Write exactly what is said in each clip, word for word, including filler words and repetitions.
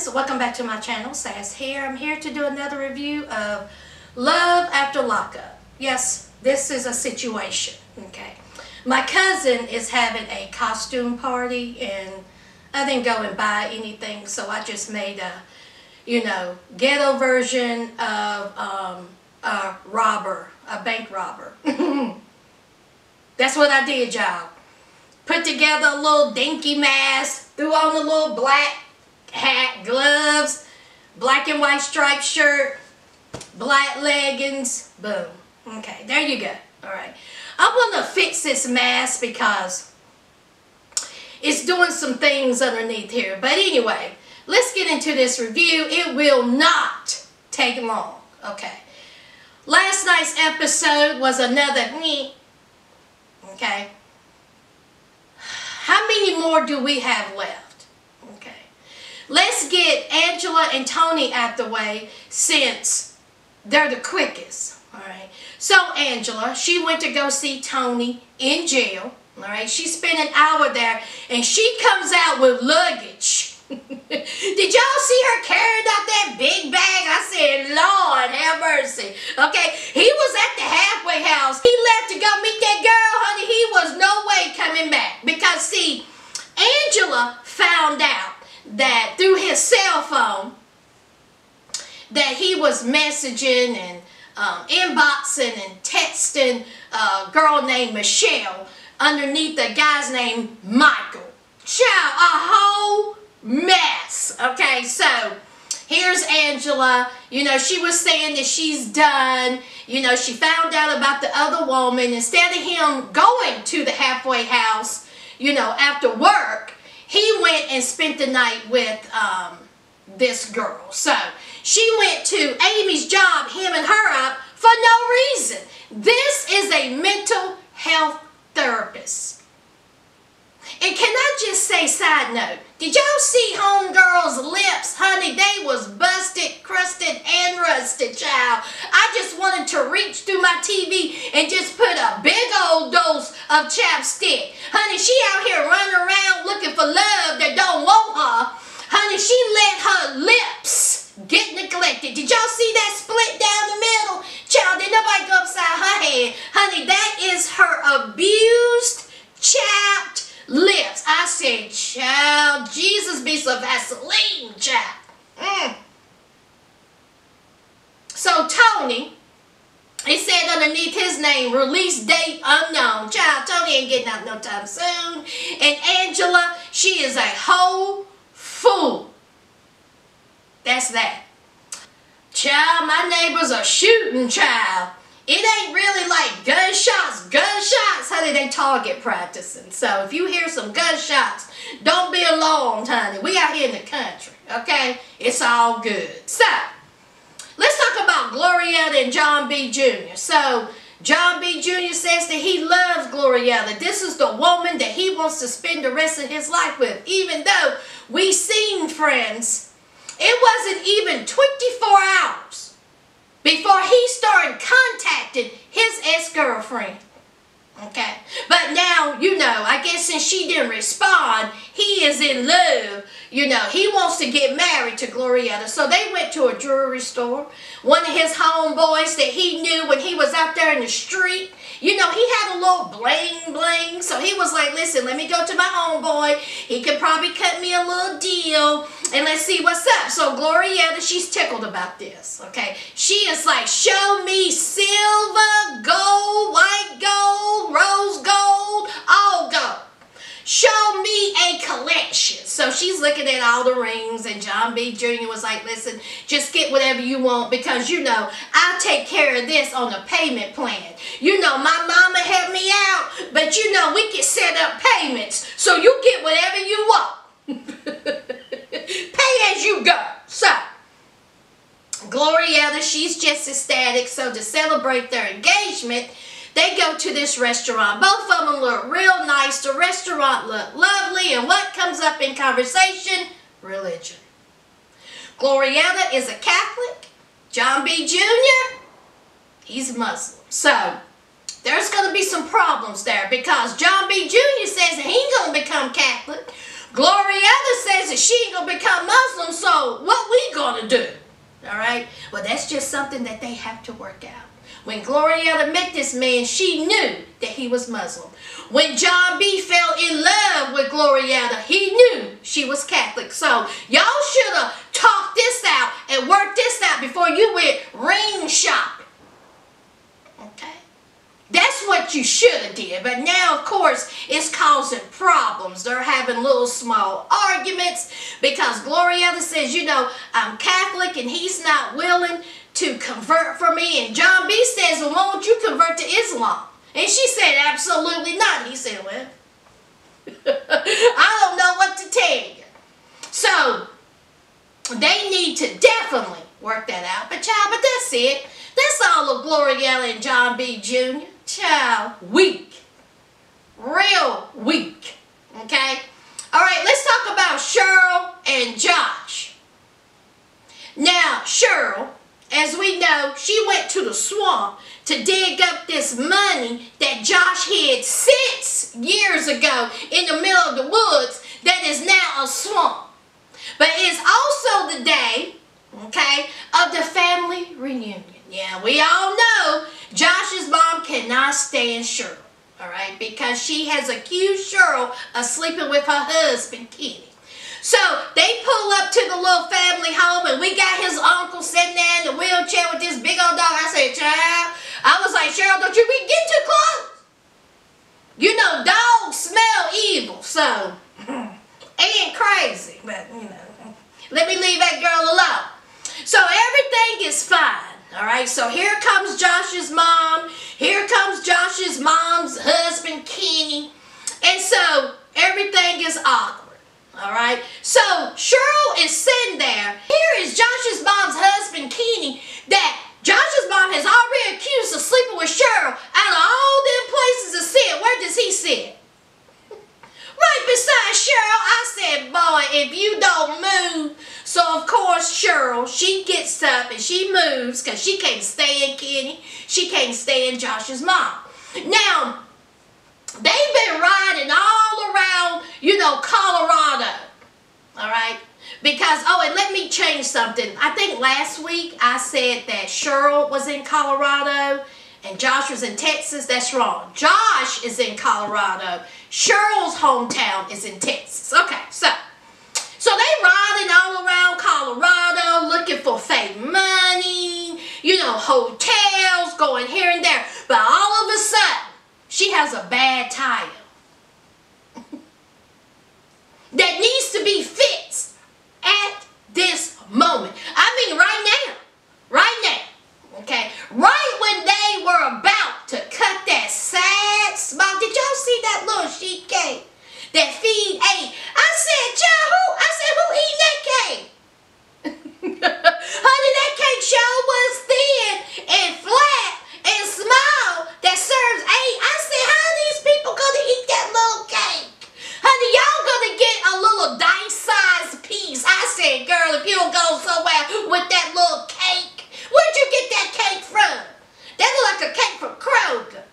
friends, welcome back to my channel. Sass here. I'm here to do another review of Love After Lockup. Yes, this is a situation, okay? My cousin is having a costume party and I didn't go and buy anything, so I just made a, you know, ghetto version of um, a robber, a bank robber. That's what I did, y'all. Put together a little dinky mask, threw on a little black hat, gloves, black and white striped shirt, black leggings, boom. Okay, there you go. Alright. I'm going to fix this mask because it's doing some things underneath here. But anyway, let's get into this review. It will not take long. Okay. Last night's episode was another me. Okay. How many more do we have left? Okay. Let's get Angela and Tony out the way since they're the quickest. Alright. So Angela, she went to go see Tony in jail. Alright. She spent an hour there and she comes out with luggage. Did y'all see her carrying out that big bag? I said, Lord have mercy. Okay, he was at the halfway house. He left to go meet that girl, honey. He was no way coming back. Because, see, Angela found out that through his cell phone that he was messaging and um, inboxing and texting a girl named Michelle underneath a guy's named Michael. Child, a whole mess. Okay, so here's Angela. You know, she was saying that she's done. You know, she found out about the other woman. Instead of him going to the halfway house, you know, after work, he went and spent the night with um, this girl. So she went to Amy's job, him and her up, for no reason. This is a mental health therapist. And can I just say, side note, did y'all see homegirl's lips? Honey, they was busted, crusted, and rusted, child. I just wanted to reach through my T V and just put a big old dose of chapstick. Honey, she out here running around looking for love that don't want her. Honey, she let her lips get neglected. Did y'all see that split down the middle? Child, did nobody go upside her head? Honey, that is her abused, chapped lips. I said, child, Jesus be some Vaseline, child. Mm. So Tony, he said underneath his name, release date unknown. Child, Tony ain't getting out no time soon. And Angela, she is a whole fool. That's that. Child, my neighbors are shooting, child. It ain't really like gunshots, gunshots, honey, they target practicing. So if you hear some gunshots, don't be alarmed, honey. We out here in the country, okay? It's all good. So, let's talk about Glorietta and John B. Junior So, John B. Junior says that he loves Glorietta. This is the woman that he wants to spend the rest of his life with. Even though we seen, friends, it wasn't even twenty-four hours before he started contacting his ex-girlfriend. Okay. But now, you know, I guess since she didn't respond, he is in love. You know, he wants to get married to Glorietta. So they went to a jewelry store. One of his homeboys that he knew when he was out there in the street, you know, he had a little bling bling. So he was like, listen, let me go to my homeboy. He could probably cut me a little deal. And let's see what's up. So Glorietta, she's tickled about this. Okay. She is like, show me silver, gold, white gold, rose gold, all gold. Show me a collection. So she's looking at all the rings, and John B. Junior was like, listen, just get whatever you want because, you know, I'll take care of this on a payment plan. You know, my mama helped me out, but, you know, we can set up payments so you get whatever you want. Pay as you go. So, Glorietta, she's just ecstatic. So to celebrate their engagement, they go to this restaurant. Both of them look real nice. The restaurant look lovely. And what comes up in conversation? Religion. Glorietta is a Catholic. John B. Junior, he's Muslim. So, there's going to be some problems there because John B. Junior says that he ain't going to become Catholic. Glorietta says that she ain't gonna become Muslim, so what we gonna do? All right? Well, that's just something that they have to work out. When Glorietta met this man, she knew that he was Muslim. When John B. fell in love with Glorietta, he knew she was Catholic. So y'all should have talked this out and worked this out before you went ring shopping. Okay? That's what you should have did. But now, of course, it's causing problems. They're having little small arguments because Glorietta says, you know, I'm Catholic and he's not willing to convert for me. And John B. says, well, why don't you convert to Islam? And she said, absolutely not. He said, well, I don't know what to tell you. So, they need to definitely work that out. But child, but that's it. That's all of Glorietta and John B. Junior Child, weak. Real weak. Okay? All right, let's talk about Cheryl and Josh. Now, Cheryl, as we know, she went to the swamp to dig up this money that Josh hid six years ago in the middle of the woods that is now a swamp. But it's also the day, okay, of the family reunion. Yeah, we all know Josh's mom cannot stand Cheryl, all right, because she has accused Cheryl of sleeping with her husband, Kenny. So they pull up to the little family home and we got his uncle sitting there in the wheelchair with this big old dog. I said, child, I was like, Cheryl, don't you be get too close. You know, dogs smell evil, so ain't crazy, but you know, let me leave that girl alone. So everything is fine, all right? So here comes Josh's mom. Here comes Josh's mom's husband, Kenny. And so everything is awkward. All right, so Cheryl is sitting there. Here is Josh's mom's husband, Kenny, that Josh's mom has already accused of sleeping with Cheryl. Out of all them places to sit, where does he sit? Right beside Cheryl. I said, boy, if you don't move. So, of course, Cheryl, she gets up and she moves because she can't stand Kenny. She can't stand Josh's mom. Now, they've been riding all around, you know, Colorado, all right? Because, oh, and let me change something. I think last week I said that Cheryl was in Colorado and Josh was in Texas. That's wrong. Josh is in Colorado. Cheryl's hometown is in Texas. Okay, so, so they riding all around Colorado looking for fake money, you know, hotels, going here and there. But all of a sudden, she has a bad tire that needs to be fixed at this moment. I mean, right now. Right now. Okay? Right when they were about to cut that sad spot. Did y'all see that little sheet cake that Feed ate? I said, John, who? I said, who eating that cake? Honey, that cake sure was thin and flat and small that serves eight. I said, how are these people gonna eat that little cake? Honey, y'all gonna get a little dice-sized piece. I said, girl, if you don't go somewhere with that little cake, where'd you get that cake from? That look like a cake from Kroger.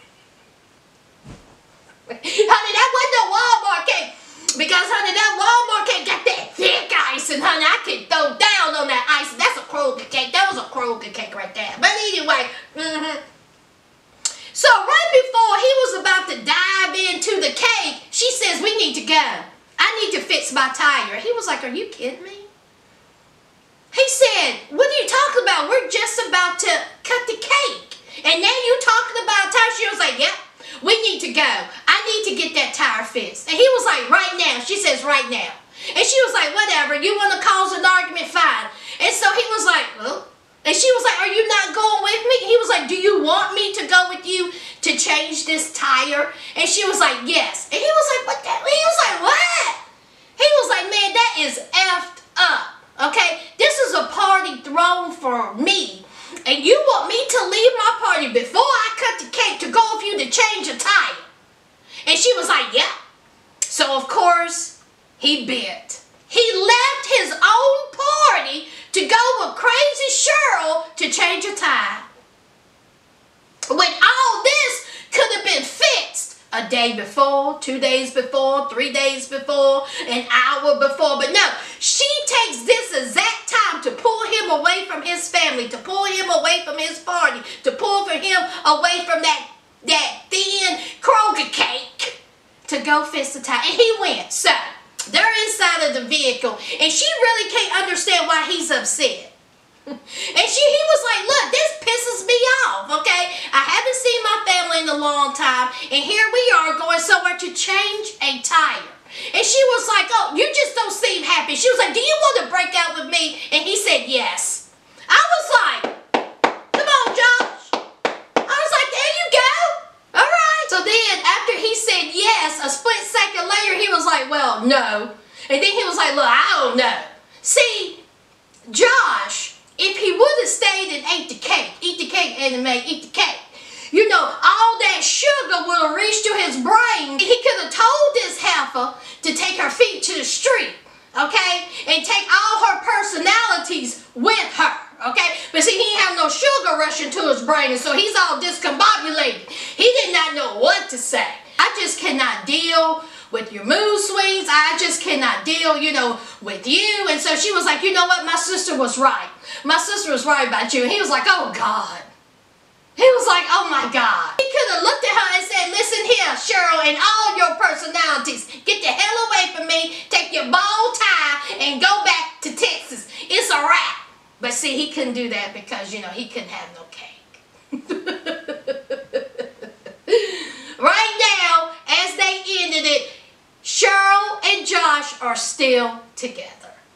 Honey, that wasn't a Walmart cake. Because, honey, that Walmart cake got that thick ice. And, honey, I can throw down on that ice. That's a Kroger cake. That was a Kroger cake right there. But anyway, mm-hmm. So right before he was about to dive into the cake, she says, we need to go. I need to fix my tire. He was like, are you kidding me? He said, what are you talking about? We're just about to cut the cake. And now you talking about tire? She was like, yep, we need to go. I need to get that tire fixed. And he was like, right now. She says, right now. And she was like, whatever. You want to cause an argument? Fine. And so he was like, well. And she was like, are you not going with me? He was like, do you want me to go with you to change this tire? And she was like, yes. And he was like, what the? He was like, what? He was like, man, that is effed up. Okay? This is a party thrown for me. And you want me to leave my party before I cut the cake to go with you to change a tire? And she was like, yeah. So, of course, he bit. He left his own party to go with crazy Cheryl to change a tire. When all this could have been fixed a day before, two days before, three days before, an hour before. But no, she takes this exact time to pull him away from his family, to pull him away from his party, to pull for him away from that, that thin Kroger cake, to go fist the tie. And he went. So they're inside of the vehicle, and she really can't understand why he's upset. And she, he was like, look, this pisses me off, okay? I haven't seen my family in a long time, and here we are going somewhere to change a tire. And she was like, oh, you just don't seem happy. She was like, do you want to break out with me? And he said, yes. I was like, come on, Josh. I was like, there you go. All right. So then after he said yes, a split second later, he was like, well, no. And then he was like, look, I don't know. See, Josh, if he would have stayed and ate the cake, eat the cake, anime, eat the cake, you know, all that sugar would have reached to his brain. He could have told this heifer to take her feet to the street, okay, and take all her personalities with her, okay? But see, he didn't have no sugar rushing to his brain, and so he's all discombobulated. He did not know what to say. I just cannot deal with your mood swings. I just cannot deal, you know, with you. And so she was like, you know what? My sister was right. My sister was right about you. And he was like, oh, God. He was like, oh, my God. He could have looked at her and said, listen here, Cheryl, and all your personalities. Get the hell away from me. Take your bow tie and go back to Texas. It's a wrap. But see, he couldn't do that because, you know, he couldn't have no cake. Right now, as they ended it, Cheryl and Josh are still together.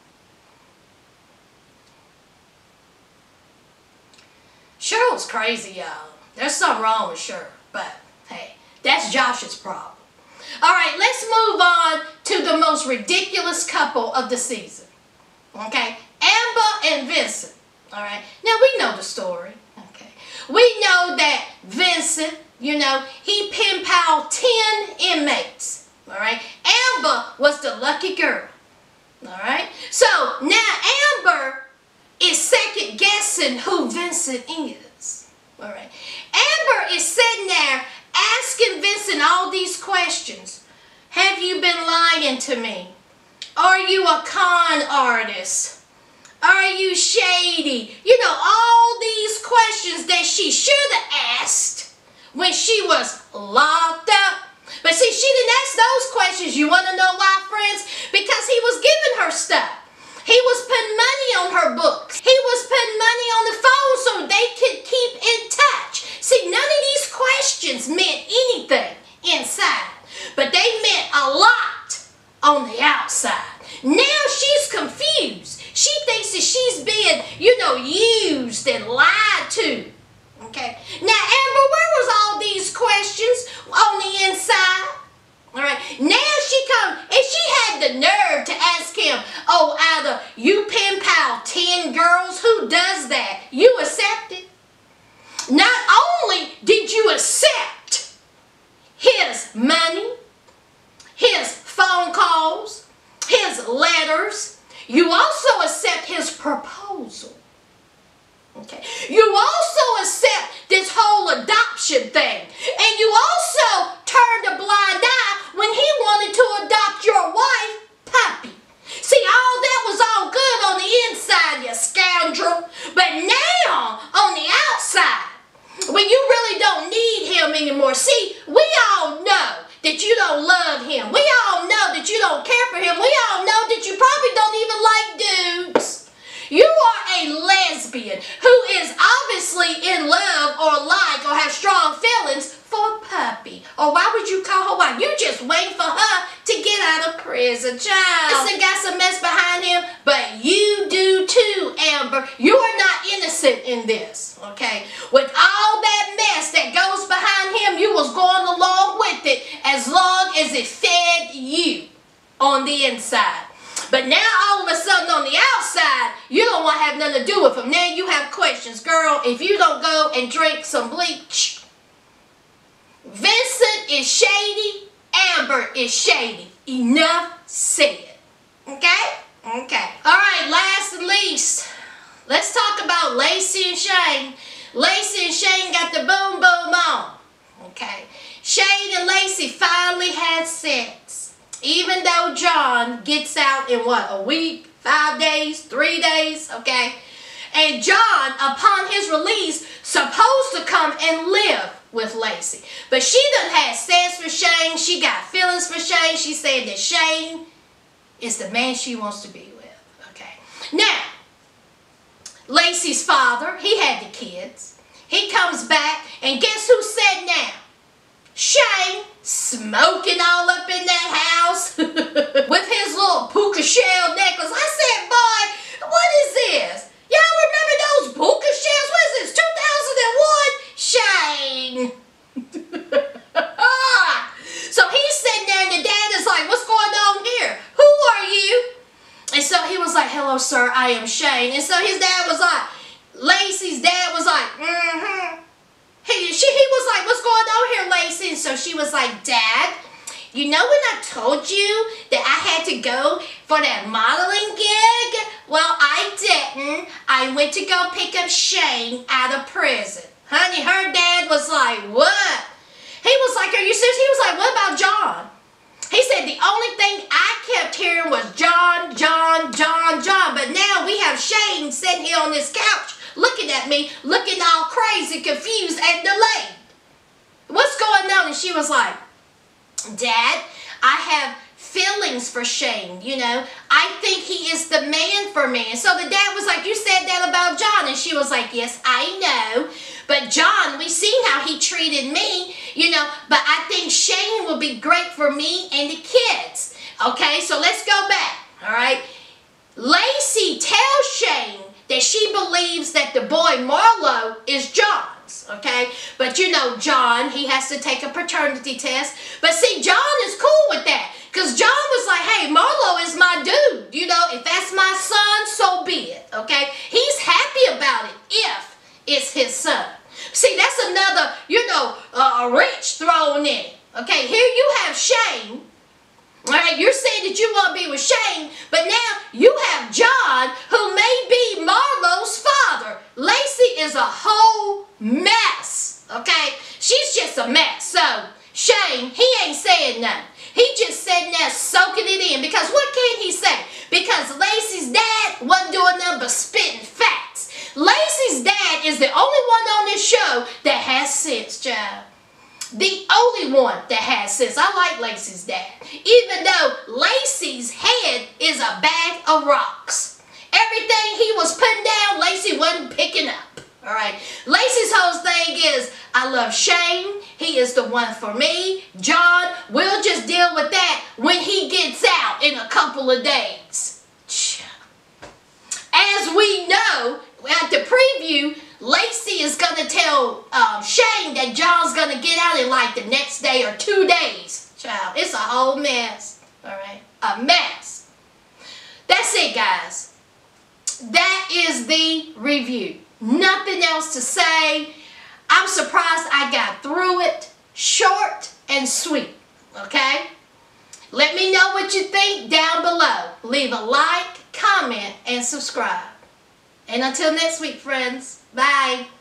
Cheryl's crazy, y'all. There's something wrong with Cheryl, but hey, that's Josh's problem. All right, let's move on to the most ridiculous couple of the season. Okay, Amber and Vincent. All right, now we know the story. Okay, we know that Vincent, you know, he pen palled ten inmates. All right, Amber was the lucky girl. All right, so now Amber is second guessing who Vincent is. All right, Amber is sitting there asking Vincent all these questions. Have you been lying to me? Are you a con artist? Are you shady? You know, all these questions that she should have asked when she was locked up. But see, she didn't ask those questions. You want to know why, friends? Because he was giving her stuff. He was putting money on her books. He was putting money on the phone so they could keep in touch. See, none of these questions meant anything inside, but they meant a lot on the outside. Now she's confused. She thinks that she's being, you know, used and lied to. Okay. Now, Amber, where was all these questions on the inside? All right. Now she comes, and she had the nerve to ask him, oh, either you pen pal ten girls, who does that? You accept it? Not only did you accept his money, his phone calls, his letters, you also accept his proposal. Okay. You also accept this whole adoption thing. And you also turned a blind eye when he wanted to adopt your wife, Puppy. See, all that was all good on the inside, you scoundrel. But now, on the outside, when you really don't need him anymore, see, we all know that you don't love him. We all know that you don't care for him. We all know that you probably don't even like dudes. You are a lesbian who is obviously in love or like or have strong feelings for Puppy. Or why would you call her wife? You just waiting for her to get out of prison, child. Listen, got some mess behind him, but you do too, Amber. You are not innocent in this, okay? With all that mess that goes behind him, you was going along with it as long as it fed you on the inside. But now all of a sudden on the outside, you don't want to have nothing to do with him. Now you have questions. Girl, if you don't go and drink some bleach, Vincent is shady, Amber is shady. Enough said. Okay? Okay. All right, last and least, let's talk about Lacey and Shane. Lacey and Shane got the boom boom on. Okay? Shane and Lacey Lacey finally had sense. Even though John gets out in what, a week, five days, three days, okay? And John, upon his release, supposed to come and live with Lacey. But she done had sense for Shane. She got feelings for Shane. She said that Shane is the man she wants to be with, okay? Now, Lacey's father, he had the kids. He comes back, and guess who said now? Shane, smoking all up in that house with his little puka shell necklace. I said, boy, what is this? Y'all remember those puka shells? What is this, two thousand one? Shane. So he's sitting there, and the dad is like, what's going on here? Who are you? And so he was like, hello, sir, I am Shane. And so his dad was like, Lacey's dad was like, mm-hmm. He, she, he was like, what's going on here, Lacey? And so she was like, Dad, you know when I told you that I had to go for that modeling gig? Well, I didn't. I went to go pick up Shane out of prison. Honey, her dad was like, what? He was like, are you serious? He was like, what about John? He said the only thing I kept hearing was John, John, John, John. But now we have Shane sitting here on this couch looking at me, looking all crazy, confused, and delayed. What's going on? And she was like, Dad, I have feelings for Shane, you know. I think he is the man for me. And so the dad was like, you said that about John. And she was like, yes, I know. But John, we seen how he treated me, you know. But I think Shane will be great for me and the kids. Okay, so let's go back, all right. Lacey tells Shane that she believes that the boy Marlo is John's, okay? But you know, John, he has to take a paternity test. But see, John is cool with that, because John was like, hey, Marlo is my dude. You know, if that's my son, so be it, okay? He's happy about it if it's his son. See, that's another, you know, uh, wrench thrown in, okay? Here you have Shane. All right, you're saying that you want to be with Shane, but now you have John, who may be Marlo's father. Lacey is a whole mess, okay? She's just a mess. So, Shane, he ain't saying nothing. He just sitting there soaking it in, because what can he say? Because Lacey's dad wasn't doing nothing but spitting facts. Lacey's dad is the only one on this show that has sense, child. The only one that has sense. I like Lacey's dad. Even though Lacey's head is a bag of rocks. Everything he was putting down, Lacey wasn't picking up. Alright. Lacey's whole thing is, I love Shane. He is the one for me. John, we'll just deal with that when he gets out in a couple of days. As we know, at the preview, Lacey is going to tell um, Shane that John's going to get out in like the next day or two days. Child, it's a whole mess. Alright? A mess. That's it, guys. That is the review. Nothing else to say. I'm surprised I got through it. Short and sweet. Okay? Let me know what you think down below. Leave a like, comment, and subscribe. And until next week, friends. Bye.